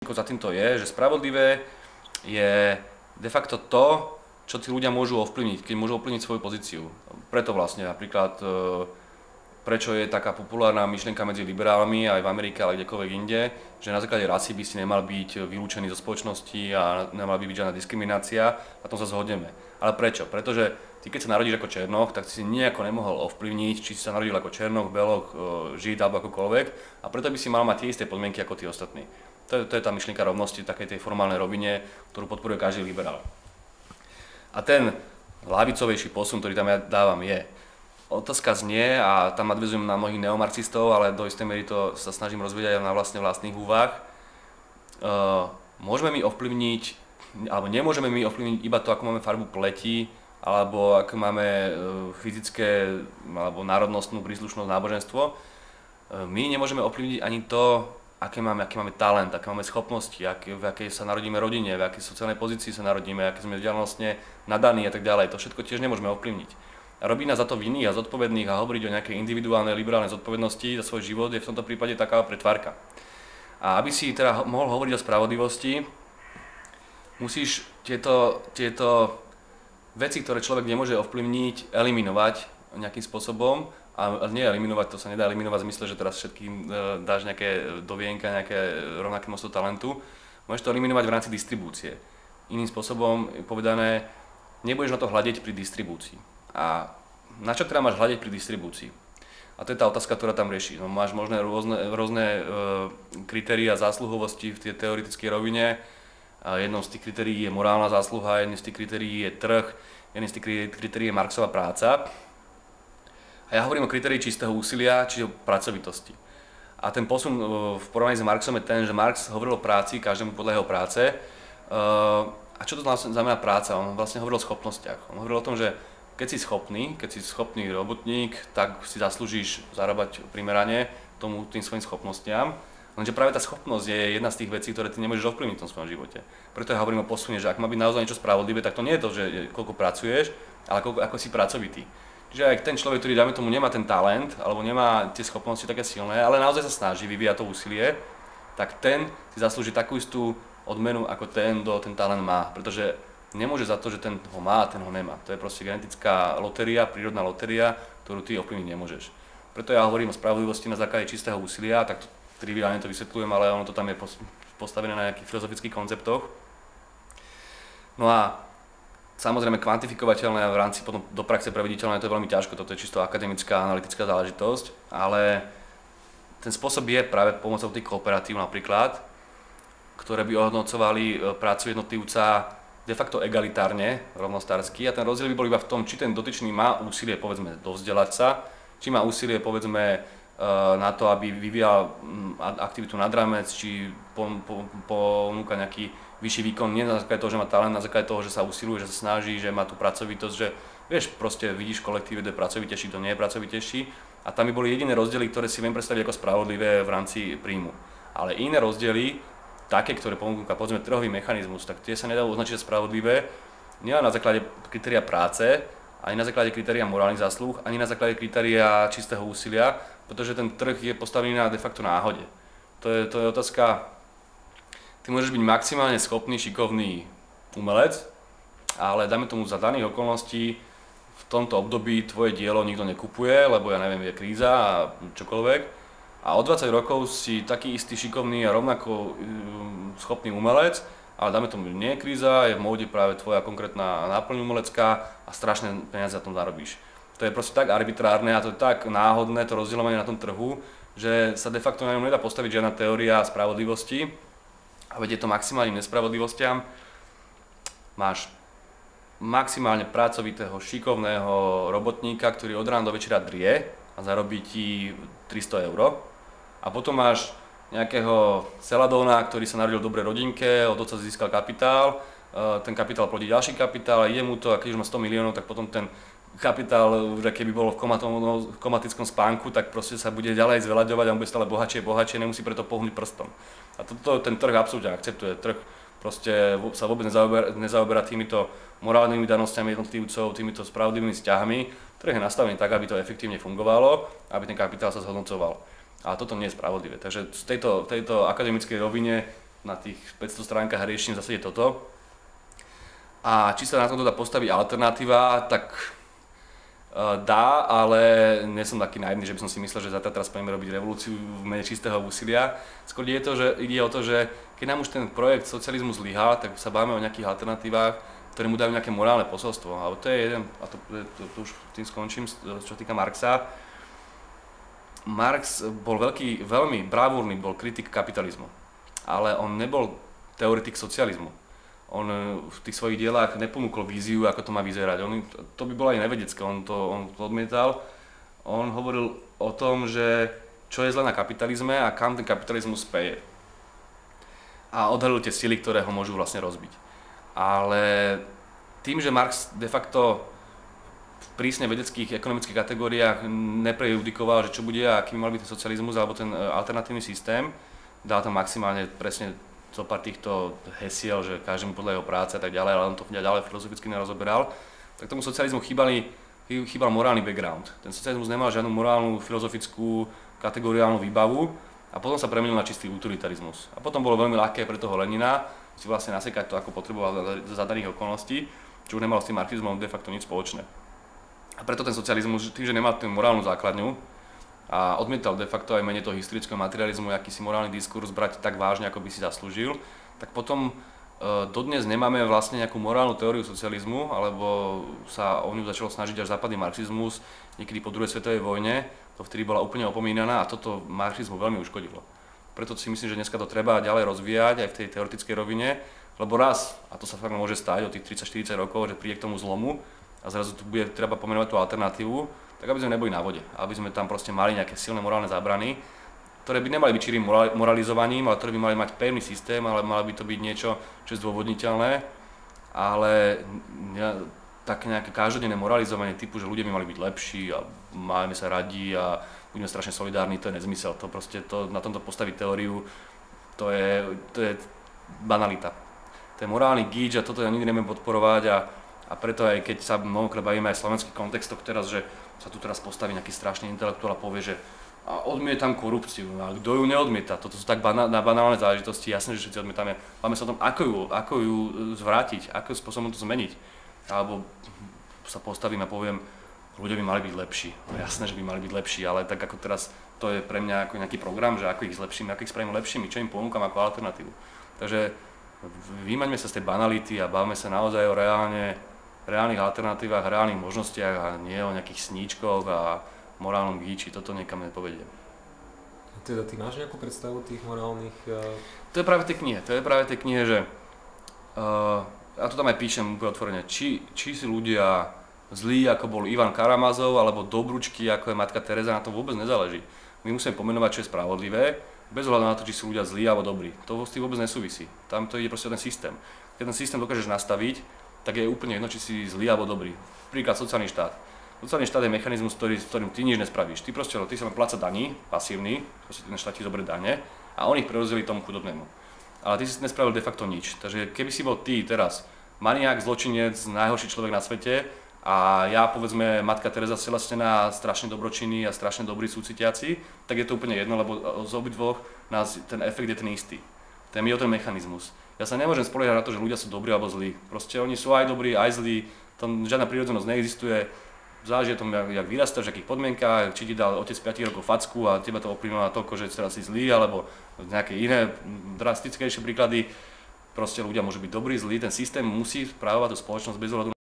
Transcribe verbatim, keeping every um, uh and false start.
Za týmto je, že spravodlivé je de facto to, čo tí ľudia môžu ovplyvniť, keď môžu ovplyvniť svoju pozíciu. Preto vlastne napríklad, prečo je taká populárna myšlienka medzi liberálmi aj v Amerike, ale kdekoľvek inde, že na základe rasy by si nemal byť vylúčený zo spoločnosti a nemala by byť žiadna diskriminácia, na tom sa zhodneme. Ale prečo? Pretože ty keď sa narodíš ako černoch, tak si nejako nemohol ovplyvniť, či si sa narodil ako černoch, beloch, žid alebo akokoľvek, a preto by si mal mať tie isté podmienky ako tí ostatní. To je, to je tá myšlienka rovnosti v takej tej formálnej rovine, ktorú podporuje každý liberál. A ten ľavicovejší posun, ktorý tam ja dávam, je, otázka znie, a tam nadväzujem na mnohých neomarxistov, ale do istej miery to sa snažím rozvíjať aj na vlastne vlastných úvah. Uh, môžeme my ovplyvniť, alebo nemôžeme my ovplyvniť iba to, ako máme farbu pleti, alebo ako máme uh, fyzické alebo národnostnú príslušnosť, náboženstvo. Uh, my nemôžeme ovplyvniť ani to, aké máme, aký máme talent, aké máme schopnosti, aké, v akej sa narodíme rodine, v akej sociálnej pozícii sa narodíme, aké sme vzdialenostne nadaní a tak ďalej. To všetko tiež nemôžeme ovplyvniť. A robiť nás za to vinných a zodpovedných a hovoriť o nejakej individuálnej liberálnej zodpovednosti za svoj život je v tomto prípade taká pretvárka. A aby si teda mohol hovoriť o spravodlivosti, musíš tieto, tieto veci, ktoré človek nemôže ovplyvniť, eliminovať nejakým spôsobom. A nie eliminovať, to sa nedá eliminovať v zmysle, že teraz všetkým dáš nejaké dovienka, nejaké rovnaké množstvo talentu. Môžeš to eliminovať v rámci distribúcie. Iným spôsobom povedané, nebudeš na to hľadiť pri distribúcii. A na čo teda máš hľadiť pri distribúcii? A to je tá otázka, ktorá tam rieši. No, máš možné rôzne, rôzne e, kritéria zásluhovosti v tej teoretickej rovine. A jednou z tých kritérií je morálna zásluha, jedným z tých kritérií je trh, jedným z tých kritérií je Marxová práca. A ja hovorím o kritérii čistého úsilia, čiže o pracovitosti. A ten posun v porovnaní s Marxom je ten, že Marx hovoril o práci, každému podľa jeho práce. A čo to znamená práca? On vlastne hovoril o schopnostiach. On hovoril o tom, že keď si schopný, keď si schopný robotník, tak si zaslúžiš zarábať primerane tomu, tým svojim schopnostiam. Lenže práve tá schopnosť je jedna z tých vecí, ktoré ty nemôžeš ovplyvniť v tom svojom živote. Preto ja hovorím o posune, že ak má byť naozaj niečo spravodlivé, tak to nie je to, že koľko pracuješ, ale koľko, ako si pracovitý. Čiže aj ten človek, ktorý dáme tomu nemá ten talent, alebo nemá tie schopnosti také silné, ale naozaj sa snaží, vyvíja to úsilie, tak ten si zaslúži takú istú odmenu, ako ten, kto ten talent má. Pretože nemôže za to, že ten ho má, ten ho nemá. To je proste genetická lotéria, prírodná lotéria, ktorú ty ovplyvniť nemôžeš. Preto ja hovorím o spravodlivosti na základe čistého úsilia, tak to, triviálne to vysvetľujem, ale ono to tam je postavené na nejakých filozofických konceptoch. No a samozrejme kvantifikovateľné a v rámci potom do praxe prevediteľné, to je veľmi ťažko, toto je čisto akademická, analytická záležitosť, ale ten spôsob je práve pomocou tých kooperatív napríklad, ktoré by ohodnocovali prácu jednotlivca de facto egalitárne, rovnostársky, a ten rozdiel by bol iba v tom, či ten dotyčný má úsilie, povedzme, dovzdelať sa, či má úsilie, povedzme, na to, aby vyvíjal aktivitu nad rámec, či ponúka nejaký vyšší výkon, nie na základe toho, že má talent, na základe toho, že sa usiluje, že sa snaží, že má tú pracovitosť, že vieš, proste vidíš kolektív, kto je pracovitejší, kto nie je pracovitejší, a tam by boli jediné rozdiely, ktoré si viem predstaviť ako spravodlivé v rámci príjmu. Ale iné rozdiely, také, ktoré ponúka, povedzme, trhový mechanizmus, tak tie sa nedajú označiť za spravodlivé, nielen na základe kritéria práce, ani na základe kritéria morálnych zásluh, ani na základe kritéria čistého úsilia, pretože ten trh je postavený na de facto náhode. To je, to je otázka. Ty môžeš byť maximálne schopný, šikovný umelec, ale dáme tomu za daných okolností v tomto období tvoje dielo nikto nekupuje, lebo ja neviem, je kríza a čokoľvek. A o dvadsať rokov si taký istý šikovný a rovnako schopný umelec, ale dáme tomu, nie je kríza, je v móde práve tvoja konkrétna náplň umelecká a strašné peniaze za tom zarobíš. To je proste tak arbitrárne a to je tak náhodné, to rozdielovanie na tom trhu, že sa de facto na ňom nedá postaviť žiadna teória spravodlivosti a vedie to maximálnym nespravodlivostiam. Máš maximálne pracovitého, šikovného robotníka, ktorý od rána do večera drie a zarobí ti tristo eur. A potom máš nejakého celadóna, ktorý sa narodil v dobrej rodinke, od otca získal kapitál, ten kapitál plodí ďalší kapitál a ide mu to, a keď už má sto miliónov, tak potom ten kapitál, že keby bol v, komatom, v komatickom spánku, tak proste sa bude ďalej zveľaďovať a on bude stále bohatšie, bohatšie, nemusí preto pohnúť prstom. A toto ten trh absolútne akceptuje. Trh proste sa vôbec nezaoberá, nezaoberá týmito morálnymi danosťami jednotlivcov, týmito spravodlivými vzťahmi. Trh je nastavený tak, aby to efektívne fungovalo, aby ten kapitál sa zhodnocoval. Ale toto nie je spravodlivé. Takže v tejto, tejto akademickej rovine na tých päťsto stránkach a riešim zase toto. A či sa na tomto dá postaviť alternatíva, tak uh, dá, ale nie som taký naivný, že by som si myslel, že zatiaľ teraz poďme robiť revolúciu v mene čistého úsilia. Skôr ide, to, že, ide o to, že keď nám už ten projekt socializmu zlyhá, tak sa bavíme o nejakých alternatívach, ktoré mu dajú nejaké morálne posolstvo. A to je jeden, a to, to, to už tým skončím, čo týka Marxa. Marx bol veľký, veľmi bravúrny, bol kritik kapitalizmu, ale on nebol teoretik socializmu. On v tých svojich dielách neponúkol víziu, ako to má vyzerať. On, to by bolo aj nevedecké, on to, on to odmietal. On hovoril o tom, že čo je zlé na kapitalizme a kam ten kapitalizmus speje. A odhalil tie sily, ktoré ho môžu vlastne rozbiť. Ale tým, že Marx de facto v prísne vedeckých ekonomických kategóriách neprejudikoval, že čo bude a aký mal byť ten socializmus alebo ten alternatívny systém, dal tam maximálne presne zo pár týchto hesiel, že každému podľa jeho práce a tak ďalej, ale on to ďalej filozoficky nerozoberal, tak tomu socializmu chýbali, chýbal morálny background. Ten socializmus nemal žiadnu morálnu, filozofickú, kategoriálnu výbavu a potom sa premenil na čistý utilitarizmus. A potom bolo veľmi ľahké pre toho Lenina si vlastne nasekať to, ako potreboval za daných okolností, čo už nemalo s tým marxizmom de facto nič spoločné. A preto ten socializmus, tým, že nemal tú morálnu základňu, a odmietal de facto aj menej toho historického materializmu, akýsi morálny diskurs brať tak vážne, ako by si zaslúžil, tak potom e, dodnes nemáme vlastne nejakú morálnu teóriu socializmu, alebo sa o ňu začalo snažiť až západný marxizmus niekedy po druhej svetovej vojne, to vtedy bola úplne opomínaná a toto marxizmu veľmi uškodilo. Preto si myslím, že dneska to treba ďalej rozvíjať aj v tej teoretickej rovine, lebo raz, a to sa fakt môže stať o tých tridsať štyridsať rokov, že príde k tomu zlomu a zrazu tu bude treba pomenovať tú alternatívu, tak aby sme neboli na vode, aby sme tam proste mali nejaké silné morálne zábrany, ktoré by nemali byť čirým moralizovaním, ale ktoré by mali mať pevný systém, ale malo by to byť niečo, čo je zdôvodniteľné, ale také nejaké každodenné moralizovanie typu, že ľudia by mali byť lepší a máme sa radi a budeme strašne solidárni, to je nezmysel. To proste to, na tomto postaviť teóriu, to je, to je banalita. To je morálny gíč a toto ja nikdy nebudem podporovať a, a preto aj keď sa mnohokrát bavíme aj v slovenských kontextoch teraz, že sa tu teraz postaví nejaký strašný intelektuál a povie, že a odmietam korupciu. A kto ju neodmieta? Toto sú tak banál, na banálne záležitosti, jasné, že všetci odmietame. Máme sa o tom, ako ju, ako ju zvrátiť, akým spôsobom to zmeniť. Alebo sa postavím a poviem, ľudia by mali byť lepší. No jasné, že by mali byť lepší, ale tak ako teraz to je pre mňa ako nejaký program, že ako ich zlepším, ako ich spravím lepšími, čo im ponúkam ako alternatívu. Takže vymaňme sa z tej banality a bavme sa naozaj o reálne reálnych alternatívach, reálnych možnostiach a nie o nejakých sníčkoch a morálnom gíči, toto niekam nepovedie. Teda ty máš nejakú predstavu tých morálnych... Uh... To je práve tej knihe, to je práve tej knihe, že uh, ja to tam aj píšem úplne otvorene, či, či si ľudia zlí, ako bol Ivan Karamazov, alebo dobručky, ako je matka Tereza, na tom vôbec nezáleží. My musíme pomenovať, čo je spravodlivé, bez ohľadu na to, či sú ľudia zlí alebo dobrí. To s tým vôbec nesúvisí. Tam to ide proste o ten systém. Keď ten systém dokážeš nastaviť, tak je úplne jedno, či si zlý alebo dobrý. Príklad sociálny štát. Sociálny štát je mechanizmus, ktorý, s ktorým ty nič nespravíš. Ty proste, ty sa má pláca daní, pasívny, proste ten štát ti zoberie dane a on ich prerozdelí tomu chudobnému. Ale ty si nespravil de facto nič. Takže keby si bol ty teraz maniak, zločinec, najhorší človek na svete a ja povedzme matka Tereza Celestená, strašne dobročinný a strašne dobrý súcitiaci, tak je to úplne jedno, lebo z obidvoch nás ten efekt je ten istý. Ten je ten mechanizmus. Ja sa nemôžem spoliehať na to, že ľudia sú dobrí alebo zlí. Proste oni sú aj dobrí, aj zlí, tam žiadna prírodzenosť neexistuje. Záleží o tom, jak, jak vyrastáš, v akých podmienkách, či ti dal otec päť rokov facku a teba to ovplyvňuje toľko, že teraz si zlý, alebo nejaké iné drastickejšie príklady. Proste ľudia môžu byť dobrí, zlí, ten systém musí správovať tú spoločnosť bez ohľadu